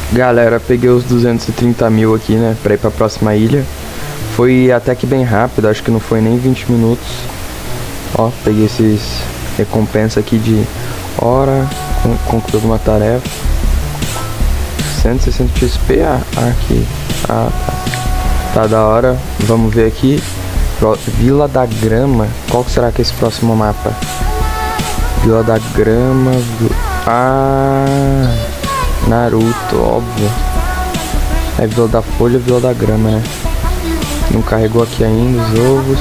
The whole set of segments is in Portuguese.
Galera, peguei os 230 mil aqui, né, pra ir pra próxima ilha. Foi até que bem rápido, acho que não foi nem 20 minutos. Ó, peguei esses recompensa aqui de hora, concluir alguma tarefa. 160 XP, aqui. Tá. Tá da hora. Vamos ver aqui. Vila da Grama. Qual será que é esse próximo mapa? Vila da Grama. Naruto, óbvio. É Vila da Folha, Vila da Grama, né? Não carregou aqui ainda os ovos.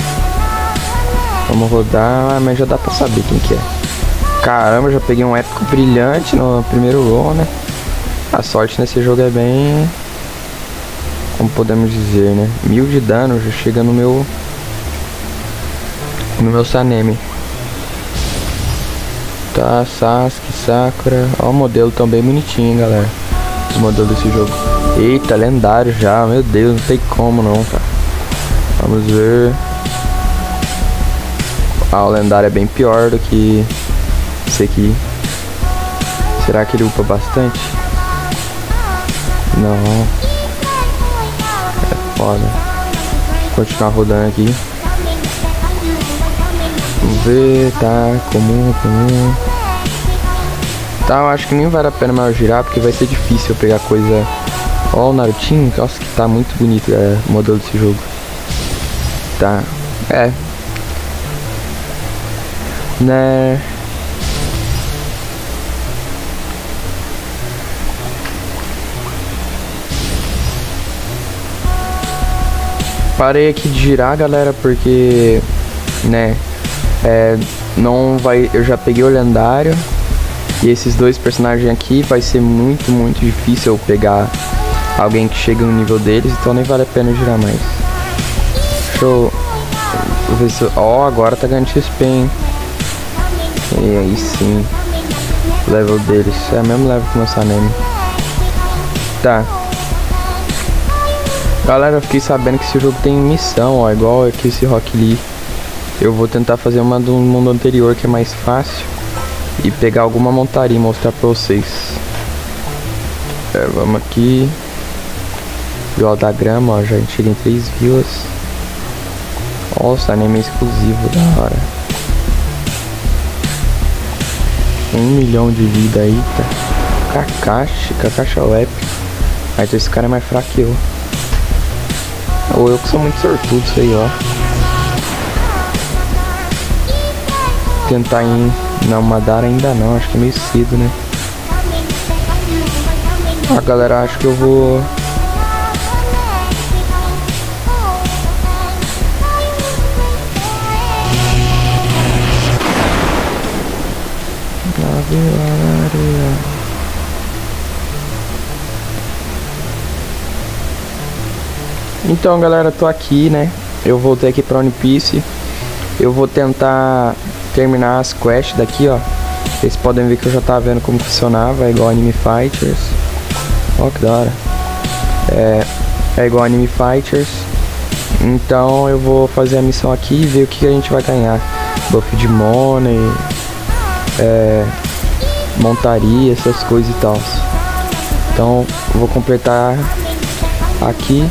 Vamos rodar, mas já dá pra saber quem que é. Caramba, já peguei um épico brilhante no primeiro roll, né? A sorte nesse jogo é bem... como podemos dizer, né? 1000 de dano, já chega no meu Sanemi. Tá, Sasuke, Sakura. Ó, o modelo também bonitinho, hein, galera. Os modelos desse jogo. Eita, lendário já. Meu Deus, não tem como não, cara. Vamos ver. Ah, o lendário é bem pior do que esse aqui. Será que ele upa bastante? Não. É foda. Vou continuar rodando aqui. Vamos ver, tá, comum. Tá, eu acho que nem vale a pena mais girar, porque vai ser difícil eu pegar coisa... Ó, o Narutinho, nossa, que tá muito bonito, o modelo desse jogo. Tá, né... Parei aqui de girar, galera, porque... né... não vai... Eu já peguei o lendário. E esses dois personagens aqui vai ser muito difícil eu pegar alguém que chega no nível deles, então nem vale a pena girar mais. Deixa eu ver se... Ó, agora tá ganhando XP, hein? E aí sim. O level deles é o mesmo level que o meu Sanemi. Tá. Galera, eu fiquei sabendo que esse jogo tem missão, ó, igual aqui esse Rock Lee. Eu vou tentar fazer uma do mundo anterior, que é mais fácil, e pegar alguma montaria e mostrar pra vocês. Vamos aqui. Vila da Grama, ó, já chega em 3 vilas. Nossa, anime exclusivo, da hora. 1 milhão de vida aí, tá? Kakashi é o épico. Mas esse cara é mais fraco que eu. Ou eu que sou muito sortudo, isso aí, ó. Tentar ir na Madara ainda não, acho que é meio cedo, né? Ah, galera, acho que eu vou... Então, galera, tô aqui, né? Eu voltei aqui pra One Piece. Eu vou tentar terminar as quests daqui, ó. Vocês podem ver que eu já tava vendo como funcionava. É igual Anime Fighters. Ó, que da hora. É igual Anime Fighters. Então eu vou fazer a missão aqui e ver o que a gente vai ganhar. Buff de money, montaria, essas coisas e tal. Então eu vou completar aqui.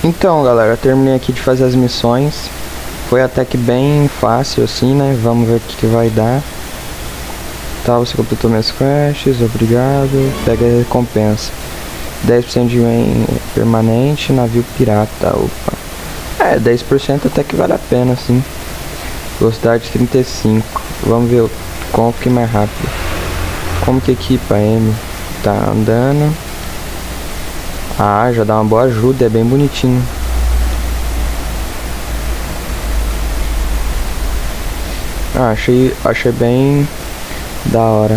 Então, galera, terminei aqui de fazer as missões. Foi até que bem fácil assim, né? Vamos ver o que vai dar. Tá, você completou minhas quests, obrigado. Pega a recompensa. 10% de permanente, navio pirata. Opa. 10% até que vale a pena, assim. Velocidade 35. Vamos ver como que é mais rápido. Como que equipa M? Tá andando. Já dá uma boa ajuda, é bem bonitinho. Achei bem da hora.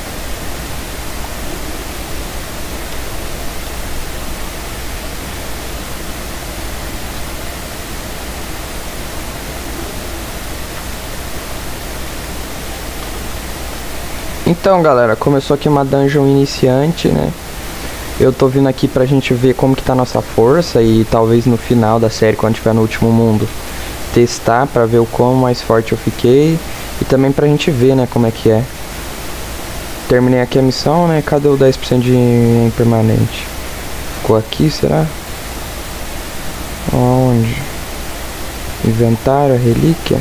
Então, galera, começou aqui uma dungeon iniciante, né? Eu tô vindo aqui pra gente ver como que tá a nossa força e talvez no final da série, quando tiver no último mundo, testar pra ver o quão mais forte eu fiquei e também pra gente ver, né, como é que é. Terminei aqui a missão, né? Cadê o 10% de permanente? Ficou aqui, será? Onde? Inventário, relíquia?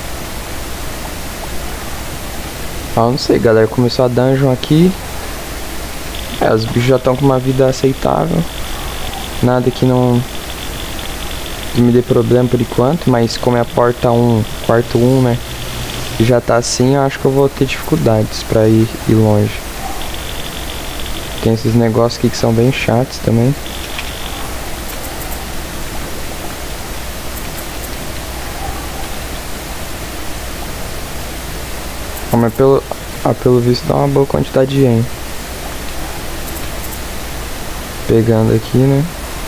Não sei, galera, começou a dungeon aqui. Os bichos já estão com uma vida aceitável. Nada que não me dê problema por enquanto. Mas como é a porta 1, quarto 1, né? E já tá assim, eu acho que eu vou ter dificuldades pra ir longe. Tem esses negócios aqui que são bem chatos também. Mas pelo visto dá uma boa quantidade de yen. Pegando aqui, né?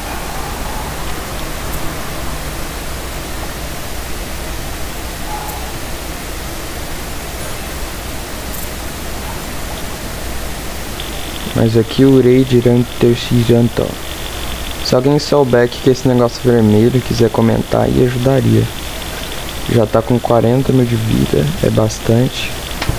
Mas aqui o raid irá terceiranto. Se alguém souber que esse negócio vermelho e quiser comentar aí, ajudaria. Já tá com 40 mil de vida, é bastante.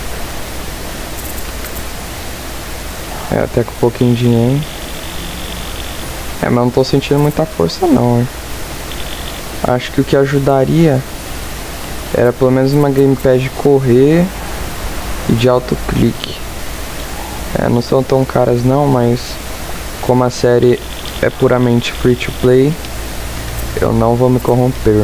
Até com um pouquinho de yen. Mas não tô sentindo muita força não, Acho que o que ajudaria era pelo menos uma gamepad de correr e de autoclique. Não são tão caras não, mas como a série é puramente free to play, eu não vou me corromper.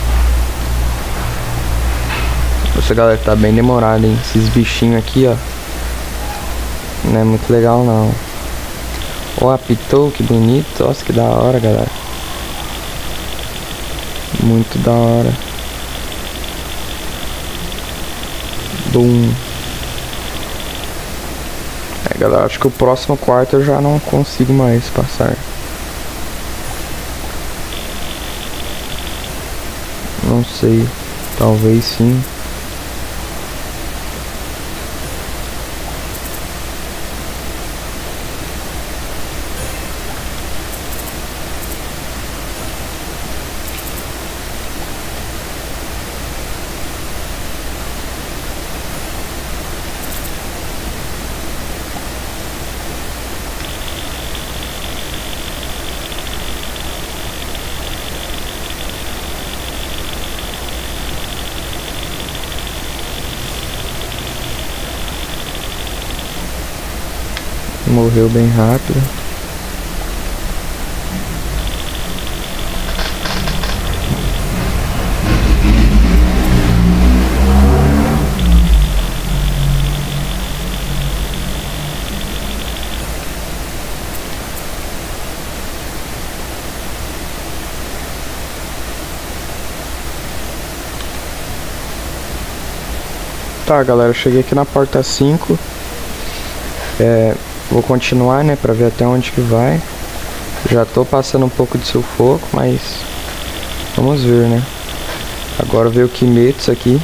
Nossa, galera, tá bem demorado, hein? Esses bichinhos aqui, ó, não é muito legal não. Apitou, que bonito. Nossa, que da hora, galera. Muito da hora. Boom. Galera, acho que o próximo quarto eu já não consigo mais passar. Não sei. Talvez sim. Morreu bem rápido. Tá, galera, eu cheguei aqui na porta 5. Vou continuar, né, pra ver até onde que vai. Já tô passando um pouco de sufoco, mas vamos ver, né. Agora veio o Kimetsu aqui.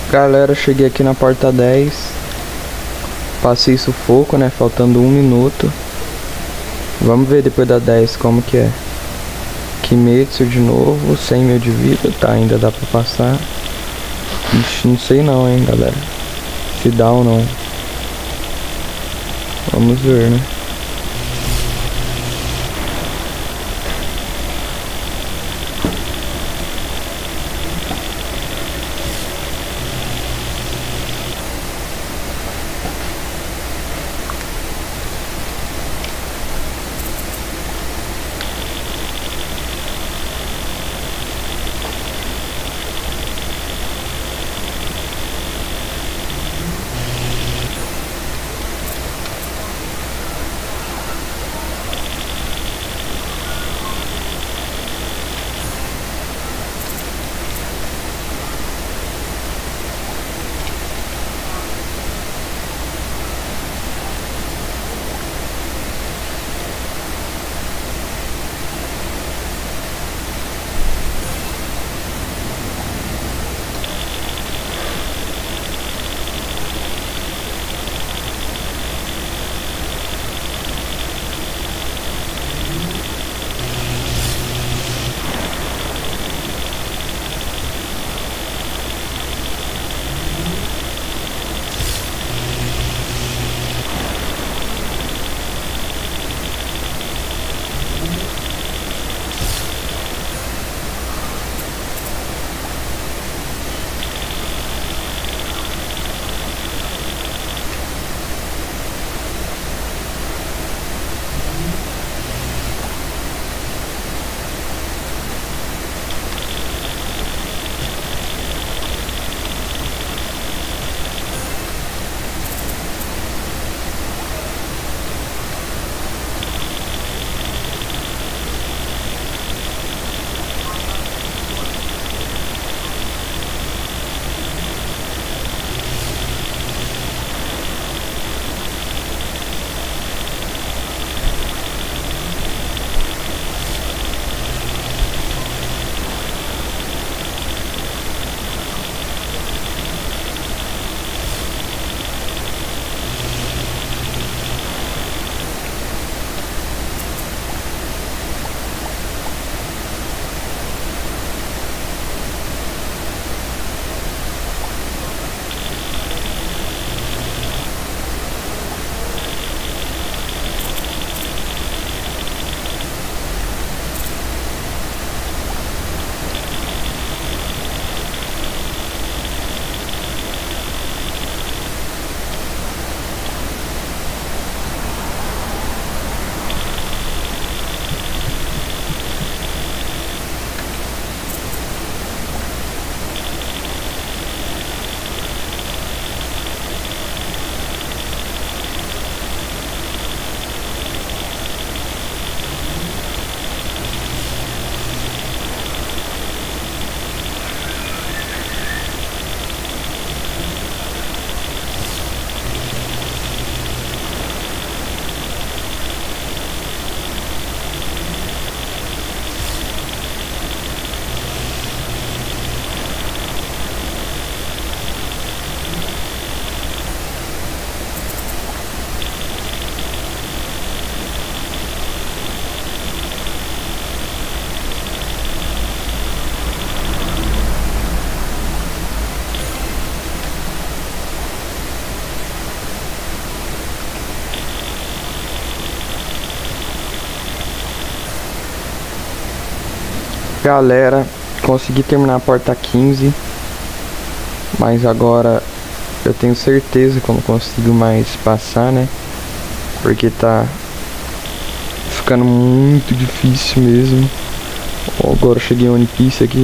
Galera, cheguei aqui na porta 10. Passei sufoco, né? Faltando 1 minuto. Vamos ver depois da 10 como que é. Kimetsu de novo, 100 mil de vida. Tá, ainda dá pra passar. Ixi, não sei não, hein, galera. Se dá ou não. Vamos ver, né? Galera, consegui terminar a porta 15. Mas agora eu tenho certeza que eu não consigo mais passar, né? Porque tá ficando muito difícil mesmo. Ó, agora eu cheguei em One Piece aqui.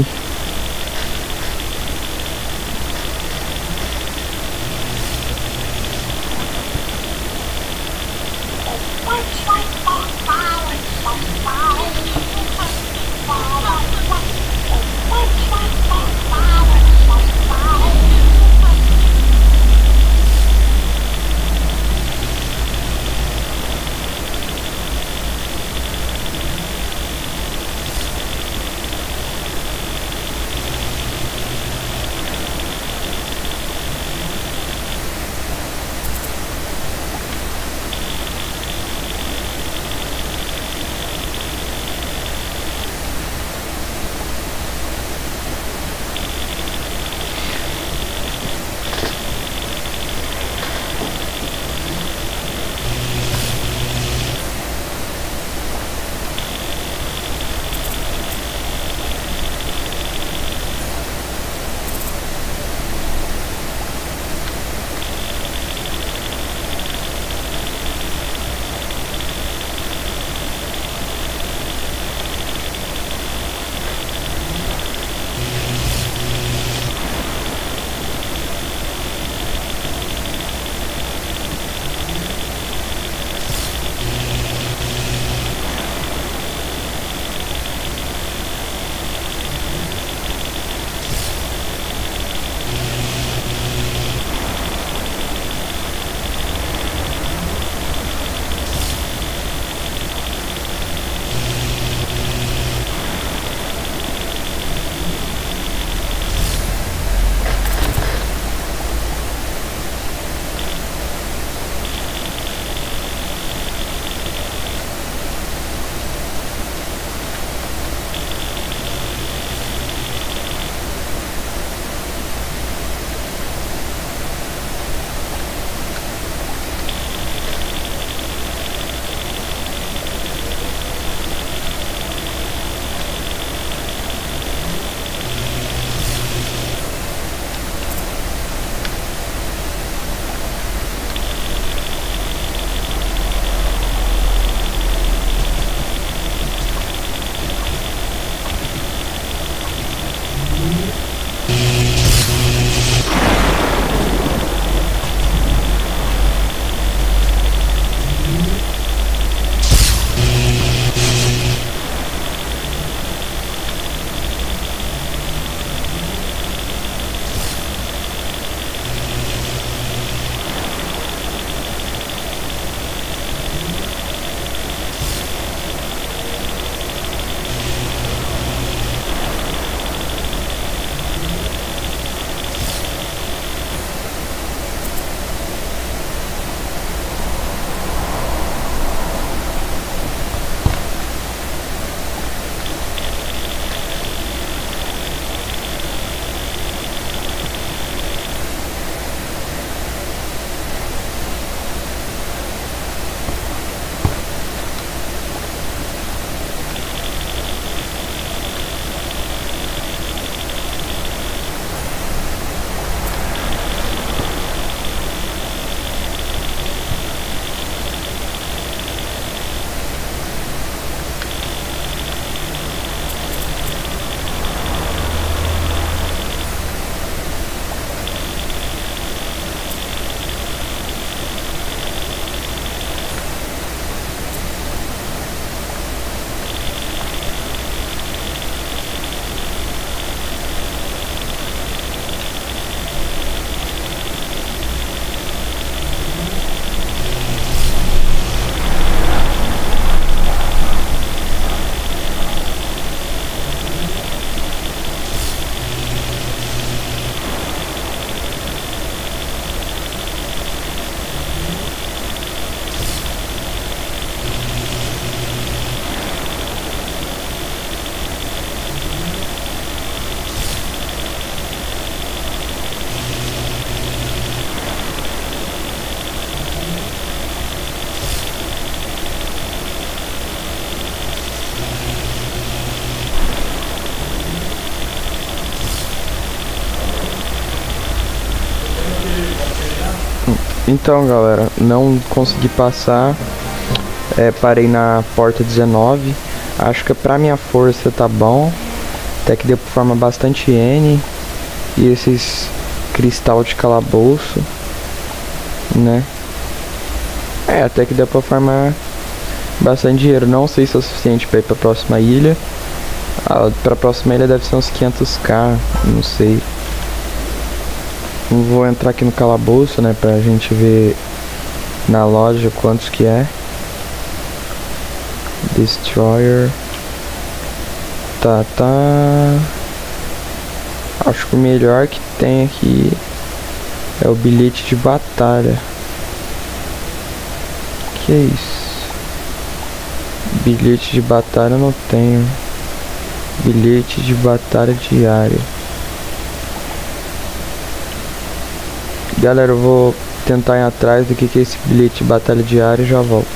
Então, galera, não consegui passar. Parei na porta 19. Acho que pra minha força tá bom. Até que deu pra formar bastante N. E esses cristal de calabouço, né? Até que deu pra farmar bastante dinheiro. Não sei se é o suficiente pra ir pra próxima ilha. Pra próxima ilha deve ser uns 500k, não sei. Vou entrar aqui no calabouço, né, pra gente ver na loja quantos que é. Destroyer. Tá. Acho que o melhor que tem aqui é o bilhete de batalha. Que é isso? Bilhete de batalha eu não tenho. Bilhete de batalha diário. Galera, eu vou tentar ir atrás do que é esse bilhete de batalha diário e já volto.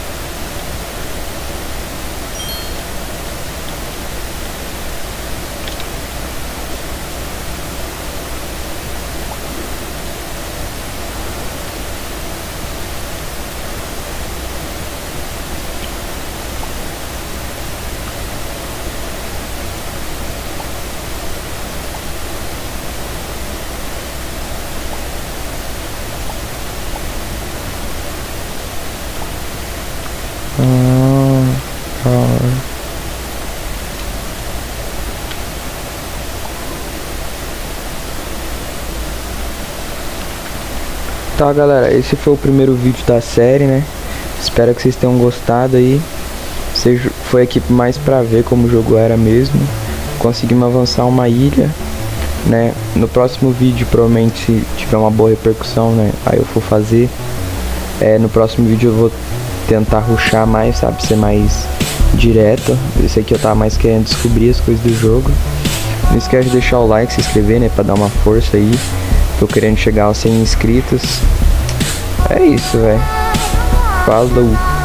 Tá, galera, esse foi o primeiro vídeo da série, né? Espero que vocês tenham gostado aí. Foi aqui mais pra ver como o jogo era mesmo. Conseguimos avançar uma ilha, né? No próximo vídeo, provavelmente, se tiver uma boa repercussão, né? Aí eu vou fazer. No próximo vídeo eu vou tentar rushar mais, sabe? Ser mais direto. Esse aqui eu tava mais querendo descobrir as coisas do jogo. Não esquece de deixar o like, se inscrever, né? Pra dar uma força aí. Tô querendo chegar aos 100 inscritos. É isso, velho. Falou.